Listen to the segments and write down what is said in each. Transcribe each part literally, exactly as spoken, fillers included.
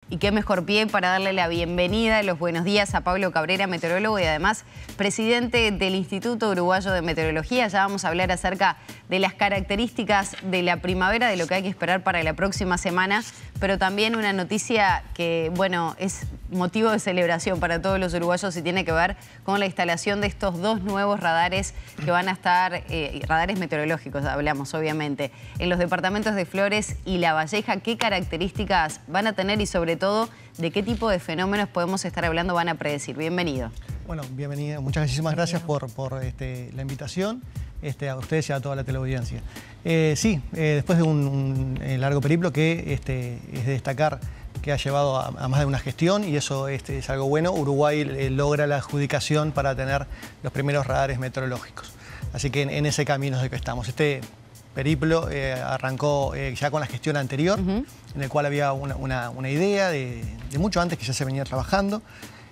Y qué mejor pie para darle la bienvenida, los buenos días a Pablo Cabrera, meteorólogo y además presidente del Instituto Uruguayo de Meteorología. Ya vamos a hablar acerca de las características de la primavera, de lo que hay que esperar para la próxima semana, pero también una noticia que, bueno, es motivo de celebración para todos los uruguayos y tiene que ver con la instalación de estos dos nuevos radares que van a estar, eh, radares meteorológicos, hablamos obviamente, en los departamentos de Flores y La Valleja. ¿Qué características van a tener y sobre todo de qué tipo de fenómenos podemos estar hablando, van a predecir? Bienvenido. Bueno, bienvenido. Muchas muchísimas gracias por, por este, la invitación, este, a ustedes y a toda la teleaudiencia. Eh, sí, eh, después de un, un largo periplo que este, es de destacar que ha llevado a, a más de una gestión y eso este, es algo bueno, Uruguay eh, logra la adjudicación para tener los primeros radares meteorológicos. Así que en, en ese camino es el que estamos. Este periplo eh, arrancó eh, ya con la gestión anterior, uh-huh. en el cual había una, una, una idea de, de mucho antes que ya se venía trabajando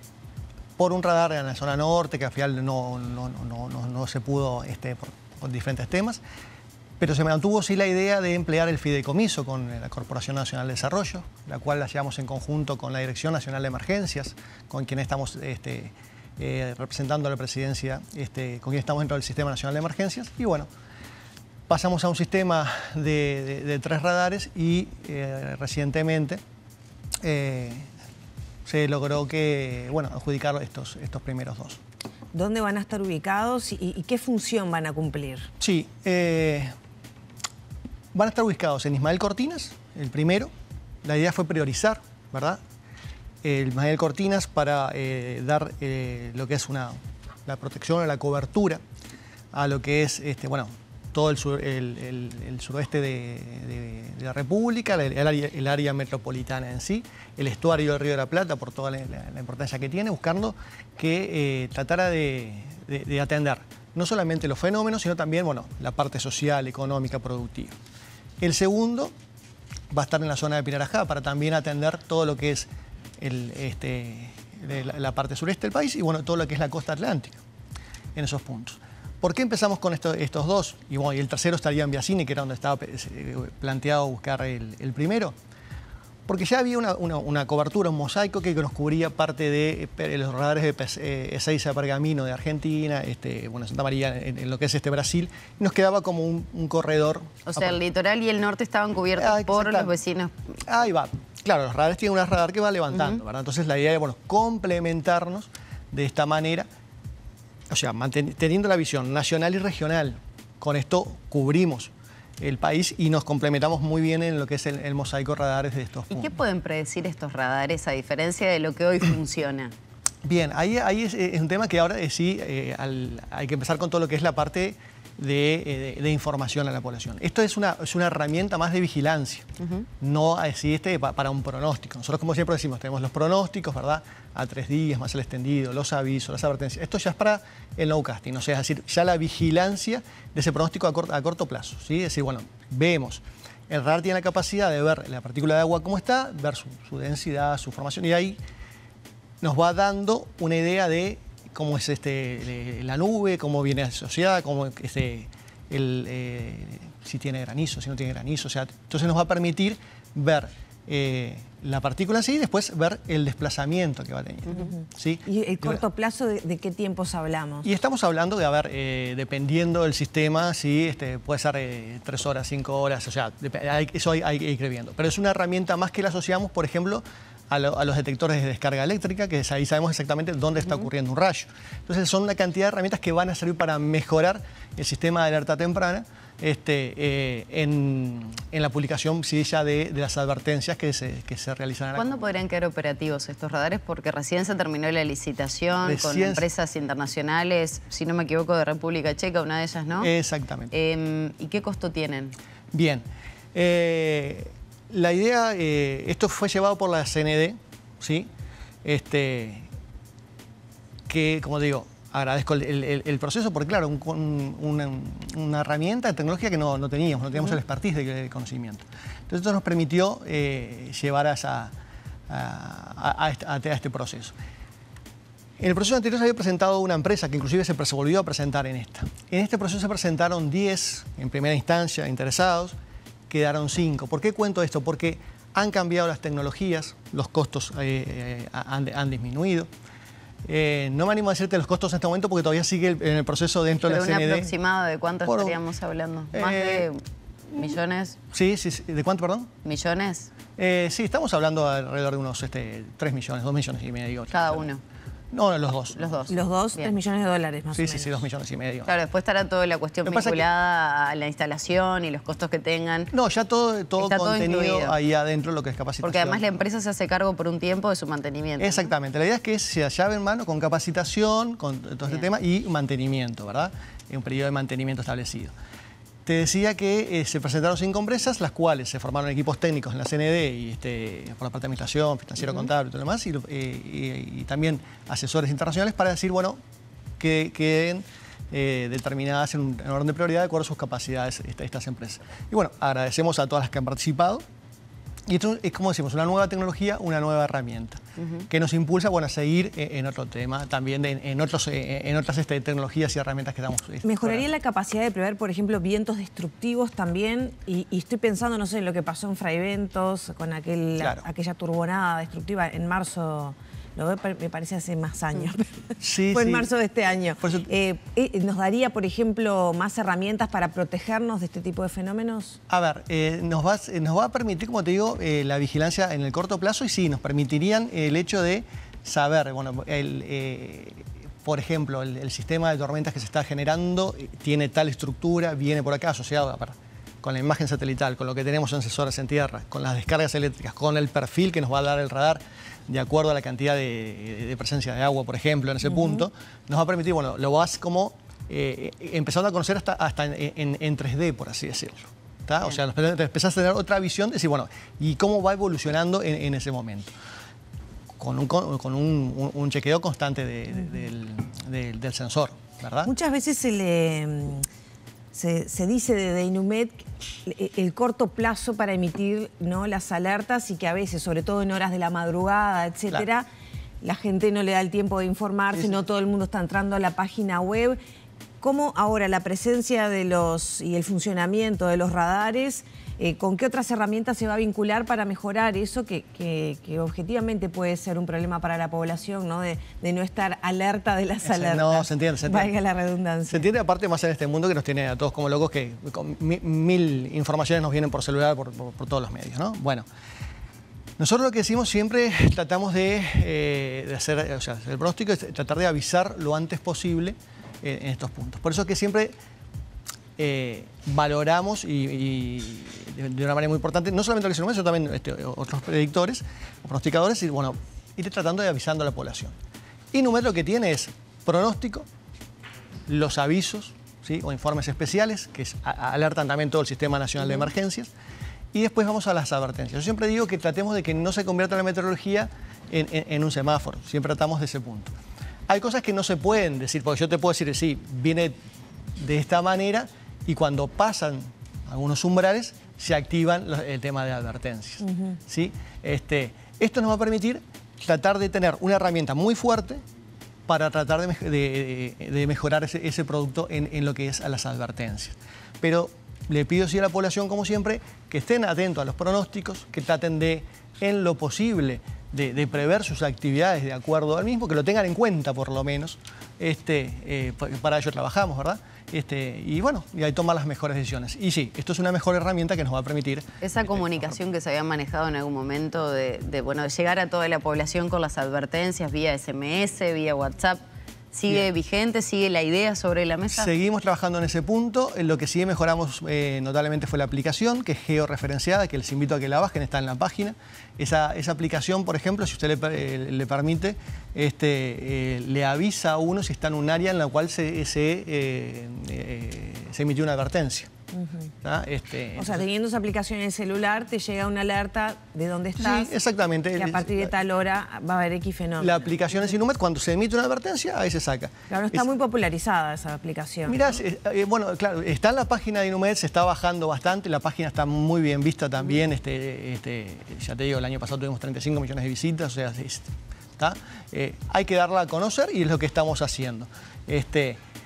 por un radar en la zona norte que al final no, no, no, no, no se pudo este, por, por diferentes temas, pero se mantuvo sí la idea de emplear el fideicomiso con la Corporación Nacional de Desarrollo, la cual la llevamos en conjunto con la Dirección Nacional de Emergencias, con quien estamos este, eh, representando a la presidencia, este, con quien estamos dentro del Sistema Nacional de Emergencias, y bueno, pasamos a un sistema de, de, de tres radares y eh, recientemente eh, se logró que, bueno, adjudicar estos, estos primeros dos. ¿Dónde van a estar ubicados y, y qué función van a cumplir? Sí, eh, van a estar ubicados en Ismael Cortinas, el primero. La idea fue priorizar, ¿verdad? El Ismael Cortinas para eh, dar eh, lo que es una, la protección o la cobertura a lo que es, este, bueno, todo el, sur, el, el, el suroeste de, de, de la República, el, el, área, el área metropolitana en sí, el estuario del Río de la Plata, por toda la, la, la importancia que tiene, buscando que eh, tratara de, de, de atender no solamente los fenómenos, sino también, bueno, la parte social, económica, productiva. El segundo va a estar en la zona de Pinarajá para también atender todo lo que es el, este, la, la parte sureste del país y, bueno, todo lo que es la costa atlántica, en esos puntos. ¿Por qué empezamos con esto, estos dos? Y, bueno, y el tercero estaría en Biasini, que era donde estaba planteado buscar el, el primero. Porque ya había una, una, una cobertura, un mosaico que nos cubría parte de, de los radares de Ezeiza, Pergamino de Argentina, este, bueno, Santa María en, en lo que es este Brasil, y nos quedaba como un, un corredor. O sea, el litoral y el norte estaban cubiertos ah, por los vecinos. Ahí va. Claro, los radares tienen un radar que va levantando, uh-huh. ¿verdad? Entonces la idea es, bueno, complementarnos de esta manera. O sea, teniendo la visión nacional y regional, con esto cubrimos el país y nos complementamos muy bien en lo que es el, el mosaico radares de estos puntos. ¿Y qué pueden predecir estos radares a diferencia de lo que hoy funciona? Bien, ahí, ahí es, es un tema que ahora eh, sí eh, al, hay que empezar con todo lo que es la parte de, de, de información a la población. Esto es una, es una herramienta más de vigilancia, uh-huh. no así este para un pronóstico. Nosotros, como siempre decimos, tenemos los pronósticos, ¿verdad? A tres días, más el extendido, los avisos, las advertencias. Esto ya es para el nowcasting, o sea, es decir, ya la vigilancia de ese pronóstico a corto, a corto plazo, ¿sí? Es decir, bueno, vemos, el radar tiene la capacidad de ver la partícula de agua cómo está, ver su, su densidad, su formación, y ahí nos va dando una idea de cómo es este, la nube, cómo viene asociada, cómo este, el, eh, si tiene granizo, si no tiene granizo. O sea, entonces nos va a permitir ver eh, la partícula en sí y después ver el desplazamiento que va teniendo. Uh-huh. ¿Sí? ¿Y el corto plazo de, de qué tiempos hablamos? Y estamos hablando de, a ver, eh, dependiendo del sistema, sí, este, puede ser eh, tres horas, cinco horas, o sea, hay, eso hay, hay que ir viendo. Pero es una herramienta más que la asociamos, por ejemplo, A, lo, a los detectores de descarga eléctrica, que ahí sabemos exactamente dónde está ocurriendo un rayo. Entonces son una cantidad de herramientas que van a servir para mejorar el sistema de alerta temprana este, eh, en, en la publicación sí, ya de, de las advertencias que se, que se realizan. ¿Cuándo podrían quedar operativos estos radares? Porque recién se terminó la licitación recién... con empresas internacionales, si no me equivoco, de República Checa, una de ellas, ¿no? Exactamente. Eh, ¿Y qué costo tienen? Bien. Eh, La idea, eh, esto fue llevado por la C N D, ¿sí? Este, que, como digo, agradezco el, el, el proceso porque, claro, un, un, una, una herramienta de tecnología que no, no teníamos, no teníamos uh-huh. el expertise de, de conocimiento. Entonces, esto nos permitió eh, llevar a, esa, a, a, este, a este proceso. En el proceso anterior se había presentado una empresa que inclusive se volvió a presentar en esta. En este proceso se presentaron diez, en primera instancia, interesados. Quedaron cinco. ¿Por qué cuento esto? Porque Han cambiado las tecnologías, los costos eh, eh, han, han disminuido. Eh, no me animo a decirte los costos en este momento porque todavía sigue el, en el proceso dentro Pero de la C N D. ¿un aproximado de cuánto Por, estaríamos hablando? ¿Más eh, de millones? Sí, sí, sí. ¿De cuánto, perdón? ¿Millones? Eh, sí, estamos hablando alrededor de unos este, tres millones, dos millones y medio. Cada uno. No, los dos. Los dos. Los dos, Bien. tres millones de dólares más Sí, o menos. sí, sí, dos millones y medio. Claro, después estará toda la cuestión Lo que pasa vinculada a la instalación y los costos que tengan. No, ya todo, todo Está todo contenido incluido. ahí adentro, lo que es capacitación. Porque además la empresa se hace cargo por un tiempo de su mantenimiento. Exactamente. La idea es que sea llave en mano con capacitación, con todo este Bien. tema y mantenimiento, ¿verdad? Un periodo de mantenimiento establecido. Te decía que eh, se presentaron cinco empresas, las cuales se formaron equipos técnicos en la C N D y este, por la parte de administración, financiero, uh-huh. contable y todo lo demás, y, eh, y, y también asesores internacionales para decir, bueno, que queden eh, determinadas en, un, en orden de prioridad de acuerdo a sus capacidades esta, estas empresas. Y bueno, agradecemos a todas las que han participado. Y esto es, como decimos, una nueva tecnología, una nueva herramienta, uh-huh. que nos impulsa bueno, a seguir en otro tema, también de, en, otros, en otras este, tecnologías y herramientas que estamos explorando. ¿Mejoraría la capacidad de prever, por ejemplo, vientos destructivos también? Y, y estoy pensando, no sé, en lo que pasó en Fraiventos, con aquel, claro. aquella turbonada destructiva en marzo. Lo veo, me parece hace más años. Sí, Fue sí. en marzo de este año. Eso... Eh, eh, ¿Nos daría, por ejemplo, más herramientas para protegernos de este tipo de fenómenos? A ver, eh, nos, va, eh, nos va a permitir, como te digo, eh, la vigilancia en el corto plazo y sí, nos permitirían el hecho de saber, bueno, el, eh, por ejemplo, el, el sistema de tormentas que se está generando eh, tiene tal estructura, viene por acá asociado a, con la imagen satelital, con lo que tenemos en sensores en tierra, con las descargas eléctricas, con el perfil que nos va a dar el radar, de acuerdo a la cantidad de, de presencia de agua, por ejemplo, en ese uh-huh. punto, nos va a permitir, bueno, lo vas como eh, empezando a conocer hasta, hasta en, en, en tres D, por así decirlo. ¿Tá? O sea, empezás a tener otra visión de decir, bueno, ¿y cómo va evolucionando en, en ese momento? Con un, con un, un, un chequeo constante de, de, del, del, del sensor, ¿verdad? Muchas veces se le... Se, se dice de Dynumet el corto plazo para emitir, ¿no?, las alertas y que a veces, sobre todo en horas de la madrugada, etcétera, claro. la gente no le da el tiempo de informarse, sí, sí. no todo el mundo está entrando a la página web. ¿Cómo ahora la presencia de los y el funcionamiento de los radares, eh, con qué otras herramientas se va a vincular para mejorar eso que, que, que objetivamente puede ser un problema para la población, ¿no? De, de no estar alerta de las alertas? No, se entiende, se entiende. Valga la redundancia. Se entiende aparte más en este mundo que nos tiene a todos como locos, que con mil, mil informaciones nos vienen por celular, por, por, por todos los medios, ¿no? Bueno. Nosotros lo que decimos siempre, tratamos de, eh, de hacer, o sea, el pronóstico es tratar de avisar lo antes posible eh, en estos puntos. Por eso que siempre eh, valoramos y, y de, de una manera muy importante, no solamente el sino también este, otros predictores o pronosticadores, y bueno, ir tratando de avisando a la población. Inumet lo que tiene es pronóstico, los avisos, ¿sí?, o informes especiales, que es, a, alertan también todo el Sistema Nacional de Emergencias, y después vamos a las advertencias. Yo siempre digo que tratemos de que no se convierta la meteorología en, en, en un semáforo. Siempre tratamos de ese punto. Hay cosas que no se pueden decir, porque yo te puedo decir, sí, viene de esta manera y cuando pasan algunos umbrales se activan los, el tema de advertencias. Uh-huh. ¿Sí? Este, esto nos va a permitir tratar de tener una herramienta muy fuerte para tratar de, de, de mejorar ese, ese producto en, en lo que es a las advertencias. Pero le pido sí a la población, como siempre, que estén atentos a los pronósticos, que traten de, en lo posible, de, de prever sus actividades de acuerdo al mismo, que lo tengan en cuenta por lo menos. Este, eh, para ello trabajamos, ¿verdad? Este, y bueno, y ahí tomar las mejores decisiones. Y sí, esto es una mejor herramienta que nos va a permitir... Esa este, comunicación que se había manejado en algún momento de, de, bueno, de llegar a toda la población con las advertencias vía S M S, vía WhatsApp, ¿sigue Bien. vigente? ¿Sigue la idea sobre la mesa? Seguimos trabajando en ese punto. Lo que sí mejoramos eh, notablemente fue la aplicación, que es georreferenciada, que les invito a que la bajen, está en la página. Esa, esa aplicación, por ejemplo, si usted le, eh, le permite, este, eh, le avisa a uno si está en un área en la cual se, se, eh, eh, se emitió una advertencia. Uh-huh. este, o sea, teniendo esa aplicación en el celular, te llega una alerta de dónde estás. Sí, exactamente. Y a partir de tal hora va a haber X fenómeno. La aplicación es Inumet, cuando se emite una advertencia, ahí se saca. Claro, está es, muy popularizada esa aplicación. Mirá, ¿no? eh, bueno, claro, está en la página de Inumet, se está bajando bastante, la página está muy bien vista también. Uh-huh. este, este, ya te digo, el año pasado tuvimos treinta y cinco millones de visitas, o sea, ¿está? Eh, hay que darla a conocer y es lo que estamos haciendo. Este,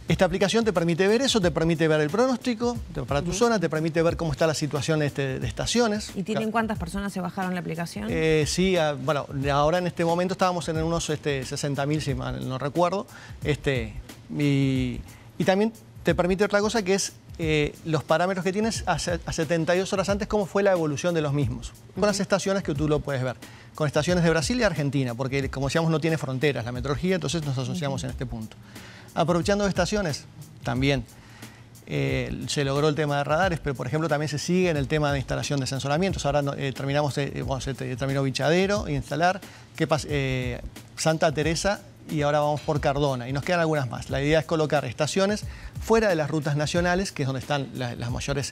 Esta aplicación te permite ver eso, te permite ver el pronóstico para tu uh-huh. zona, te permite ver cómo está la situación este, de estaciones. ¿Y tienen cuántas personas se bajaron la aplicación? Eh, sí, a, bueno, ahora en este momento estábamos en unos este, sesenta mil, si mal no recuerdo. Este, y, y también te permite otra cosa que es eh, los parámetros que tienes a, a setenta y dos horas antes, cómo fue la evolución de los mismos. Con uh-huh. las estaciones que tú lo puedes ver. Con estaciones de Brasil y Argentina, porque como decíamos no tiene fronteras la meteorología, entonces nos asociamos uh-huh. en este punto. Aprovechando estaciones, también eh, se logró el tema de radares, pero por ejemplo también se sigue en el tema de instalación de sensoramientos. Ahora eh, terminamos, eh, bueno, se terminó Bichadero, instalar, ¿qué pasa? Eh, Santa Teresa y ahora vamos por Cardona y nos quedan algunas más. La idea es colocar estaciones fuera de las rutas nacionales, que es donde están las, las mayores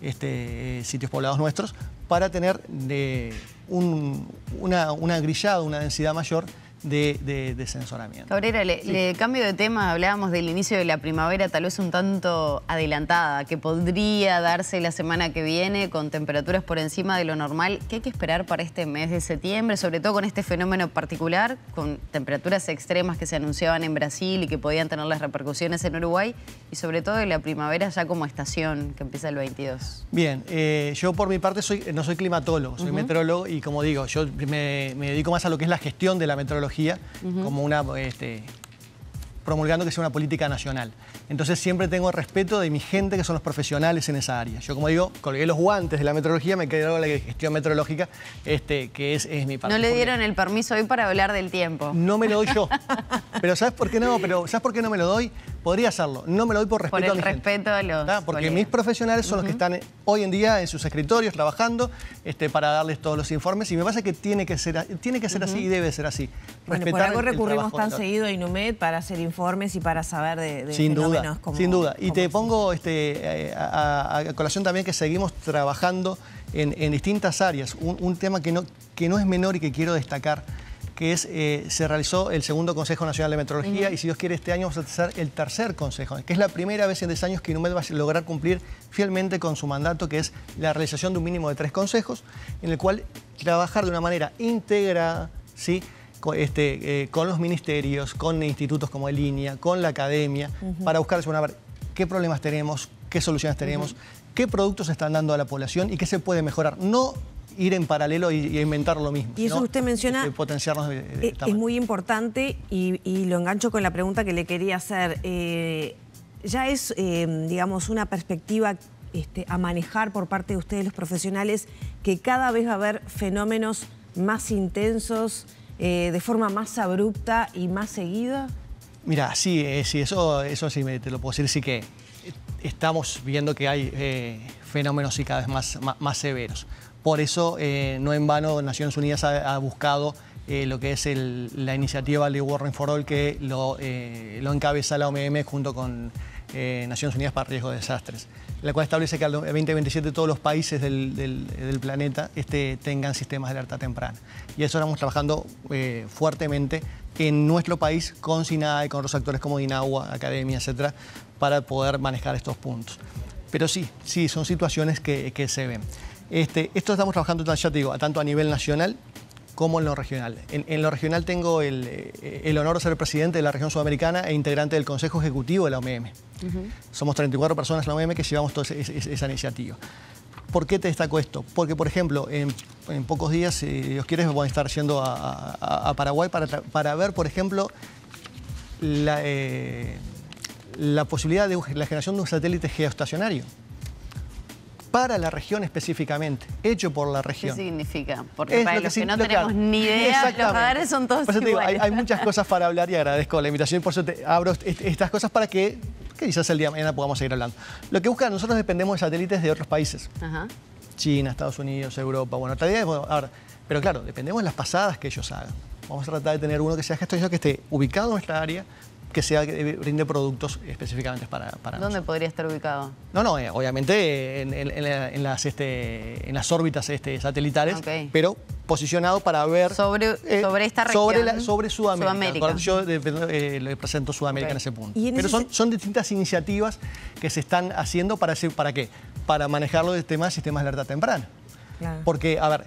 este, sitios poblados nuestros, para tener de, un, una, una grillada, una densidad mayor De, de, de sensoramiento. Cabrera, le, sí. le cambio de tema, hablábamos del inicio de la primavera, tal vez un tanto adelantada, que podría darse la semana que viene con temperaturas por encima de lo normal. ¿Qué hay que esperar para este mes de septiembre? Sobre todo con este fenómeno particular, con temperaturas extremas que se anunciaban en Brasil y que podían tener las repercusiones en Uruguay, y sobre todo de la primavera ya como estación, que empieza el veintidós. Bien, eh, yo por mi parte soy, no soy climatólogo, soy uh-huh. meteorólogo y como digo, yo me, me dedico más a lo que es la gestión de la meteorología, Uh-huh. como una, este, promulgando que sea una política nacional. Entonces siempre tengo respeto de mi gente que son los profesionales en esa área. Yo, como digo, colgué los guantes de la meteorología, me quedé con la gestión meteorológica, este, que es, es mi parte. No le dieron el permiso hoy para hablar del tiempo. No me lo doy yo. Pero ¿sabes por qué no? Pero ¿sabes por qué no me lo doy? Podría hacerlo. No me lo doy por respeto por a mi respeto gente. a los ¿Tá? Porque colegas. mis profesionales son uh-huh. los que están hoy en día en sus escritorios trabajando este, para darles todos los informes y me parece que tiene que ser, tiene que ser uh-huh. así y debe ser así. Bueno, por algo recurrimos tan seguido a Inumet para hacer informes y para saber de, de sin fenómenos duda, como... Sin duda. Y como te ese. pongo este, a, a, a colación también que seguimos trabajando en, en distintas áreas. Un, un tema que no, que no es menor y que quiero destacar, que es, eh, se realizó el segundo Consejo Nacional de Meteorología uh-huh. y si Dios quiere este año vamos a hacer el tercer consejo, que es la primera vez en diez años que Inumet va a lograr cumplir fielmente con su mandato, que es la realización de un mínimo de tres consejos, en el cual trabajar de una manera íntegra, ¿sí? con, este, eh, con los ministerios, con institutos como el INIA, con la academia, uh-huh. para buscar una, qué problemas tenemos, qué soluciones tenemos, uh-huh. qué productos se están dando a la población y qué se puede mejorar. No ir en paralelo y, y inventar lo mismo. Y eso que usted menciona este, potenciarnos de, de es, es muy importante y, y lo engancho con la pregunta que le quería hacer. Eh, ya es, eh, digamos, una perspectiva este, a manejar por parte de ustedes los profesionales que cada vez va a haber fenómenos más intensos, eh, de forma más abrupta y más seguida. Mira, sí, eh, sí eso, eso sí me, te lo puedo decir, sí que estamos viendo que hay eh, fenómenos y cada vez más, más, más severos. Por eso, eh, no en vano, Naciones Unidas ha, ha buscado eh, lo que es el, la iniciativa Early Warning for All, que lo, eh, lo encabeza la O M M junto con eh, Naciones Unidas para Riesgo de Desastres, la cual establece que al veinte veintisiete todos los países del, del, del planeta este, tengan sistemas de alerta temprana. Y eso estamos trabajando eh, fuertemente en nuestro país con SINAE, con otros actores como DINAGUA, Academia, etcétera, para poder manejar estos puntos. Pero sí, sí, son situaciones que, que se ven. Este, esto estamos trabajando, ya te digo, tanto a nivel nacional como en lo regional. En, en lo regional tengo el, el honor de ser el presidente de la región sudamericana e integrante del Consejo Ejecutivo de la O M M. Uh-huh. Somos treinta y cuatro personas en la O M M que llevamos toda esa, esa, esa iniciativa. ¿Por qué te destaco esto? Porque, por ejemplo, en, en pocos días, si Dios quiere, me voy a estar yendo a, a, a Paraguay para, para ver, por ejemplo, la, eh, la posibilidad de la generación de un satélite geoestacionario para la región específicamente, hecho por la región. ¿Qué significa? Porque es para los que, que no lo, tenemos claro, ni idea, los radares son todos iguales. Digo, hay, hay muchas cosas para hablar y agradezco la invitación, por eso te abro estas cosas para que, que quizás el día de mañana podamos seguir hablando. Lo que busca, nosotros dependemos de satélites de otros países. Ajá. China, Estados Unidos, Europa, bueno, todavía, bueno, ahora, pero claro, dependemos de las pasadas que ellos hagan. Vamos a tratar de tener uno que sea gestionado, que esté ubicado en nuestra área, que sea que brinde productos específicamente para, para ¿Dónde nosotros. podría estar ubicado? No, no, eh, obviamente en, en, en, las, este, en las órbitas este, satelitales, okay. pero posicionado para ver... Sobre, eh, sobre esta región. Sobre, la, sobre Sudamérica. Sudamérica. Yo eh, le presento Sudamérica okay. en ese punto. En pero ese son, son distintas iniciativas que se están haciendo para, ¿para qué? Para manejarlo del tema de sistemas de alerta temprana. Claro. Porque, a ver,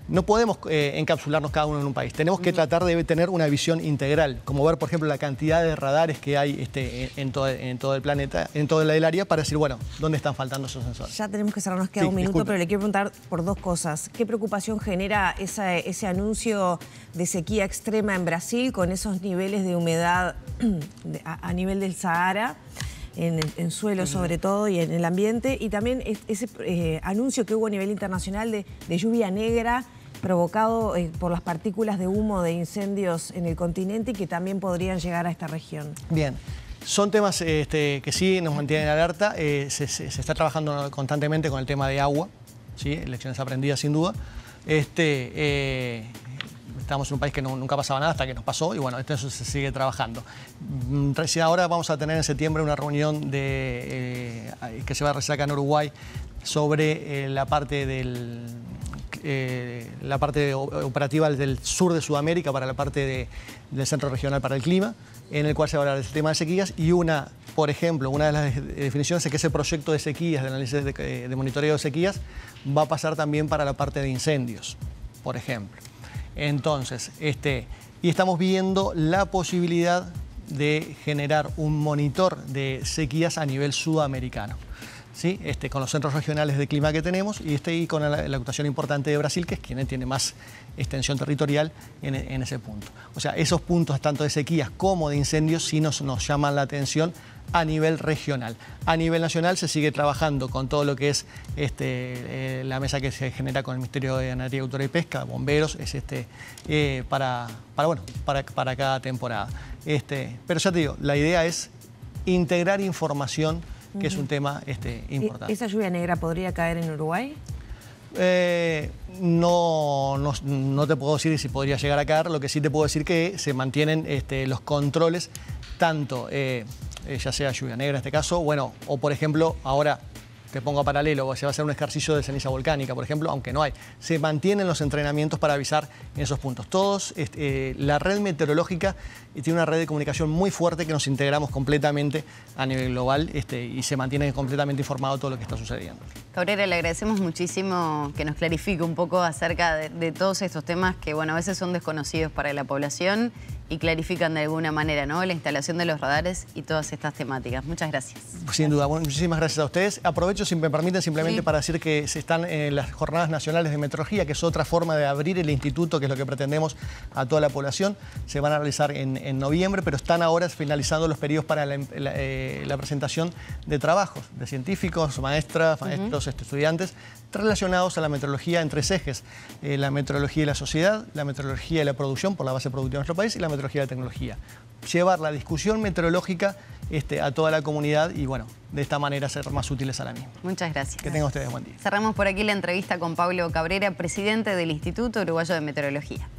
no podemos eh, encapsularnos cada uno en un país. Tenemos que tratar de tener una visión integral, como ver, por ejemplo, la cantidad de radares que hay este, en, en, todo, en todo el planeta, en todo el área, para decir, bueno, ¿dónde están faltando esos sensores? Ya tenemos que cerrar, nos queda Sí, un minuto, disculpe. pero le quiero preguntar por dos cosas. ¿Qué preocupación genera esa, ese anuncio de sequía extrema en Brasil con esos niveles de humedad de, a, a nivel del Sahara? En, en suelo sobre todo y en el ambiente, y también ese eh, anuncio que hubo a nivel internacional de, de lluvia negra provocado eh, por las partículas de humo de incendios en el continente y que también podrían llegar a esta región. Bien, son temas este, que sí nos mantienen alerta. Eh, se, se, se está trabajando constantemente con el tema de agua, ¿sí? Lecciones aprendidas sin duda. Este, eh, Estamos en un país que no, nunca pasaba nada hasta que nos pasó y bueno, eso se sigue trabajando. Recién ahora vamos a tener en septiembre una reunión de, eh, que se va a realizar acá en Uruguay sobre eh, la parte del... Eh, la parte operativa del sur de Sudamérica para la parte de, del Centro Regional para el Clima, en el cual se va a hablar del tema de sequías y una, por ejemplo, una de las definiciones es que ese proyecto de sequías, de análisis de, de monitoreo de sequías, va a pasar también para la parte de incendios, por ejemplo. Entonces, este, y estamos viendo la posibilidad de generar un monitor de sequías a nivel sudamericano, ¿sí? Este, con los centros regionales de clima que tenemos y, este, y con la, la actuación importante de Brasil, que es quien tiene más extensión territorial en, en ese punto. O sea, esos puntos tanto de sequías como de incendios sí nos, nos llaman la atención a nivel regional. A nivel nacional se sigue trabajando con todo lo que es este, eh, la mesa que se genera con el Ministerio de Ganadería, Agricultura y Pesca, bomberos, es este, eh, para, para, bueno, para, para cada temporada. Este, pero ya te digo, la idea es integrar información, que uh-huh. es un tema este, importante. ¿Esa lluvia negra podría caer en Uruguay? Eh, no, no, no te puedo decir si podría llegar a caer, lo que sí te puedo decir que se mantienen este, los controles, tanto eh, ya sea lluvia negra en este caso, bueno, o por ejemplo, ahora te pongo a paralelo, se va a hacer un ejercicio de ceniza volcánica, por ejemplo, aunque no hay. Se mantienen los entrenamientos para avisar en esos puntos. Todos, este, eh, la red meteorológica tiene una red de comunicación muy fuerte que nos integramos completamente a nivel global este, y se mantiene completamente informado todo lo que está sucediendo. Cabrera, le agradecemos muchísimo que nos clarifique un poco acerca de, de todos estos temas que, bueno, a veces son desconocidos para la población y clarifican de alguna manera, ¿no?, la instalación de los radares y todas estas temáticas. Muchas gracias. Sin duda, bueno, muchísimas gracias a ustedes. Aprovecho, si me permiten, simplemente sí. para decir que se están en las Jornadas Nacionales de Meteorología, que es otra forma de abrir el instituto, que es lo que pretendemos a toda la población. Se van a realizar en, en noviembre, pero están ahora finalizando los periodos para la, la, eh, la presentación de trabajos de científicos, maestras, maestros, uh-huh. estudiantes, relacionados a la meteorología en tres ejes: eh, la meteorología y la sociedad, la meteorología y la producción por la base productiva de nuestro país y la meteorología y la tecnología. Llevar la discusión meteorológica este, a toda la comunidad y, bueno, de esta manera ser más útiles a la misma. Muchas gracias. Que tengan ustedes buen día. Cerramos por aquí la entrevista con Pablo Cabrera, presidente del Instituto Uruguayo de Meteorología.